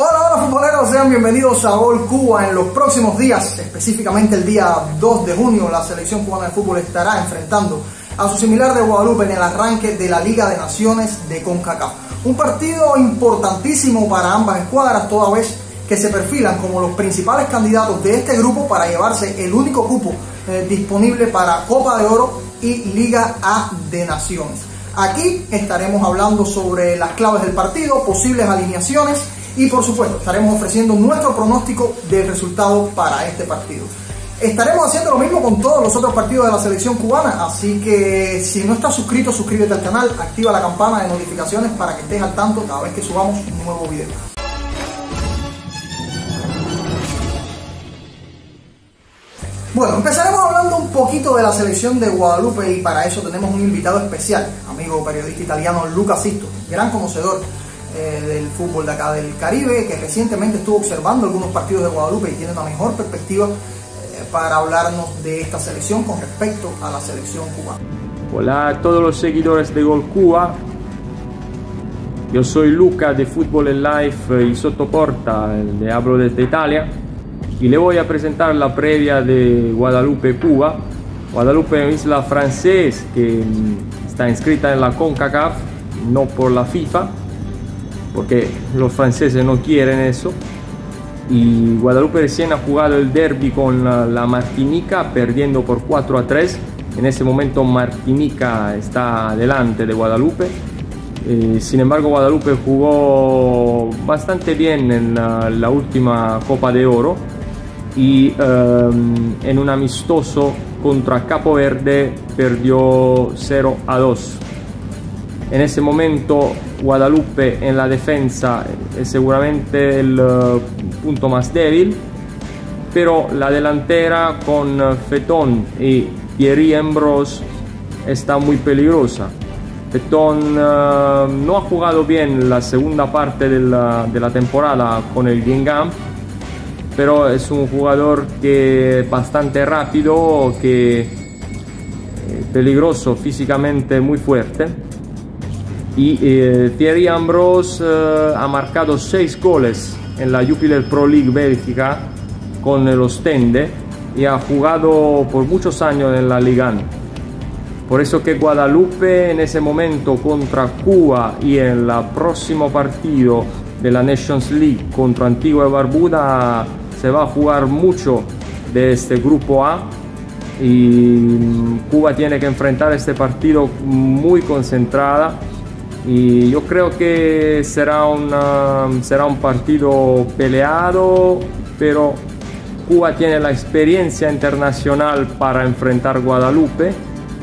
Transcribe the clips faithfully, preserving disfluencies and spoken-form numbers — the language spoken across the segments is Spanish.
Hola, hola futboleros, sean bienvenidos a Gol Cuba. En los próximos días, específicamente el día dos de junio, la selección cubana de fútbol estará enfrentando a su similar de Guadalupe en el arranque de la Liga de Naciones de CONCACAF. Un partido importantísimo para ambas escuadras, toda vez que se perfilan como los principales candidatos de este grupo para llevarse el único cupo eh, disponible para Copa de Oro y Liga A de Naciones. Aquí estaremos hablando sobre las claves del partido, posibles alineaciones y por supuesto estaremos ofreciendo nuestro pronóstico del resultado para este partido. Estaremos haciendo lo mismo con todos los otros partidos de la selección cubana, así que si no estás suscrito, suscríbete al canal, activa la campana de notificaciones para que estés al tanto cada vez que subamos un nuevo video. Bueno, empezaremos hablando un poquito de la selección de Guadalupe y para eso tenemos un invitado especial, amigo periodista italiano Luca Sisto, gran conocedor eh, del fútbol de acá del Caribe, que recientemente estuvo observando algunos partidos de Guadalupe y tiene una mejor perspectiva eh, para hablarnos de esta selección con respecto a la selección cubana. Hola a todos los seguidores de Gol Cuba, yo soy Luca de Fútbol en Live y Sotoporta, le hablo desde Italia. Y le voy a presentar la previa de Guadalupe, Cuba. Guadalupe es una isla francesa que está inscrita en la CONCACAF, no por la FIFA, porque los franceses no quieren eso. Y Guadalupe recién ha jugado el derby con la, la Martinica, perdiendo por cuatro a tres. En ese momento Martinica está delante de Guadalupe. Eh, sin embargo, Guadalupe jugó bastante bien en la, la última Copa de Oro. Y um, en un amistoso contra Capo Verde perdió cero a dos. En ese momento Guadalupe en la defensa es seguramente el uh, punto más débil, pero la delantera con uh, Fetón y Thierry Ambrose está muy peligrosa. Fetón uh, no ha jugado bien la segunda parte de la, de la temporada con el Guingamp, pero es un jugador que bastante rápido, que eh, peligroso físicamente, muy fuerte. Y eh, Thierry Ambrose eh, ha marcado seis goles en la Jupiler Pro League Bélgica con el Ostende y ha jugado por muchos años en la Liga. Por eso que Guadalupe en ese momento contra Cuba y en el próximo partido de la Nations League contra Antigua y Barbuda se va a jugar mucho de este grupo A y Cuba tiene que enfrentar este partido muy concentrada y yo creo que será, una, será un partido peleado, pero Cuba tiene la experiencia internacional para enfrentar Guadalupe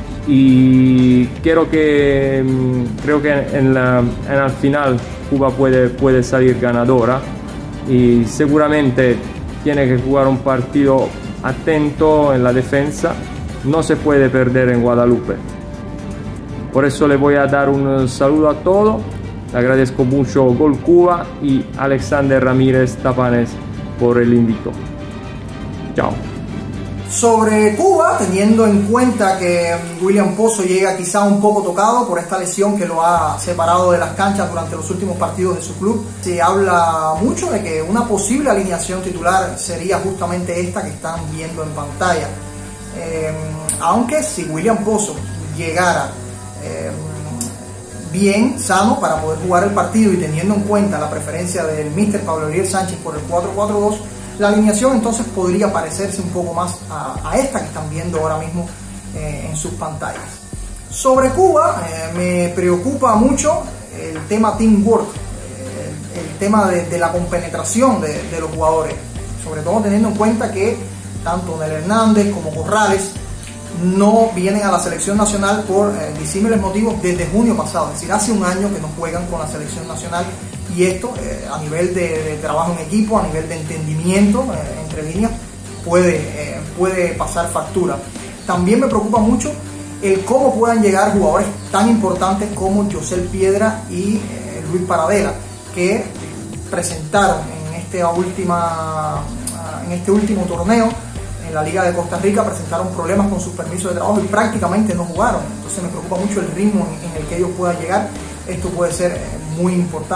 y creo que, creo que en, la, en el final Cuba puede, puede salir ganadora y seguramente tiene que jugar un partido atento en la defensa, no se puede perder en Guadalupe. Por eso le voy a dar un saludo a todos, le agradezco mucho Gol Cuba y Alexander Ramírez Tapanes por el invito. Chao. Sobre Cuba, teniendo en cuenta que William Pozo llega quizá un poco tocado por esta lesión que lo ha separado de las canchas durante los últimos partidos de su club, se habla mucho de que una posible alineación titular sería justamente esta que están viendo en pantalla. Eh, aunque si William Pozo llegara eh, bien, sano, para poder jugar el partido y teniendo en cuenta la preferencia del míster Pablo Ariel Sánchez por el cuatro cuatro dos, la alineación entonces podría parecerse un poco más a, a esta que están viendo ahora mismo eh, en sus pantallas. Sobre Cuba, eh, me preocupa mucho el tema teamwork, eh, el, el tema de, de la compenetración de, de los jugadores, sobre todo teniendo en cuenta que tanto Nel Hernández como Corrales no vienen a la selección nacional por eh, disímiles motivos desde junio pasado, es decir, hace un año que no juegan con la selección nacional. Y esto, eh, a nivel de, de trabajo en equipo, a nivel de entendimiento eh, entre líneas, puede, eh, puede pasar factura. También me preocupa mucho el cómo puedan llegar jugadores tan importantes como Josel Piedra y eh, Luis Paradela, que presentaron en, esta última, en este último torneo en la Liga de Costa Rica, presentaron problemas con sus permisos de trabajo y prácticamente no jugaron. Entonces me preocupa mucho el ritmo en, en el que ellos puedan llegar. Esto puede ser eh, muy importante.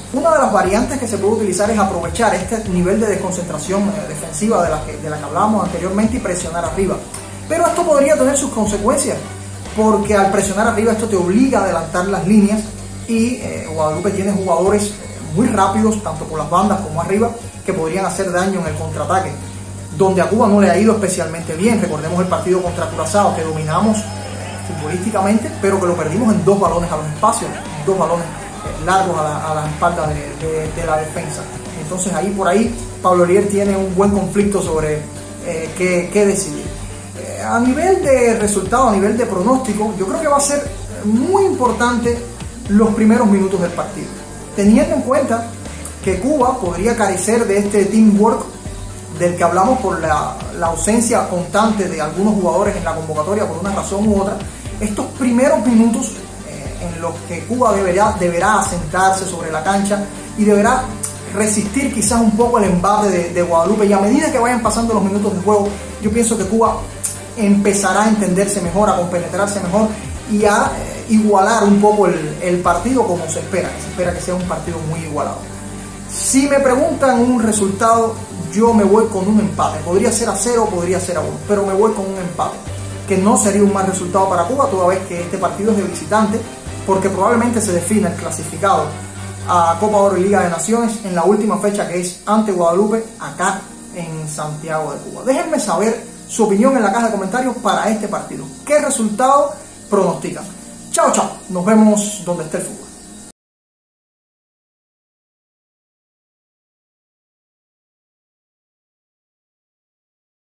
Una de las variantes que se puede utilizar es aprovechar este nivel de desconcentración eh, defensiva de la, que, de la que hablábamos anteriormente y presionar arriba. Pero esto podría tener sus consecuencias, porque al presionar arriba esto te obliga a adelantar las líneas y eh, Guadalupe tiene jugadores eh, muy rápidos, tanto por las bandas como arriba, que podrían hacer daño en el contraataque, donde a Cuba no le ha ido especialmente bien. Recordemos el partido contra Curazao, que dominamos eh, futbolísticamente, pero que lo perdimos en dos balones a los espacios, en dos balones largos a la, a la espalda de, de, de la defensa. Entonces ahí por ahí Pablo Olivier tiene un buen conflicto sobre eh, qué, qué decidir. Eh, a nivel de resultado, a nivel de pronóstico, yo creo que va a ser muy importante los primeros minutos del partido, teniendo en cuenta que Cuba podría carecer de este teamwork del que hablamos por la, la ausencia constante de algunos jugadores en la convocatoria por una razón u otra. Estos primeros minutos en los que Cuba deberá, deberá asentarse sobre la cancha y deberá resistir quizás un poco el embate de, de Guadalupe, y a medida que vayan pasando los minutos de juego, yo pienso que Cuba empezará a entenderse mejor, a compenetrarse mejor y a eh, igualar un poco el, el partido como se espera, que se espera que sea un partido muy igualado. Si me preguntan un resultado, yo me voy con un empate. Podría ser a cero, podría ser a uno, pero me voy con un empate, que no sería un mal resultado para Cuba, toda vez que este partido es de visitante, porque probablemente se defina el clasificado a Copa Oro y Liga de Naciones en la última fecha, que es ante Guadalupe, acá en Santiago de Cuba. Déjenme saber su opinión en la caja de comentarios para este partido. ¿Qué resultado pronostican? Chao, chao. Nos vemos donde esté el fútbol.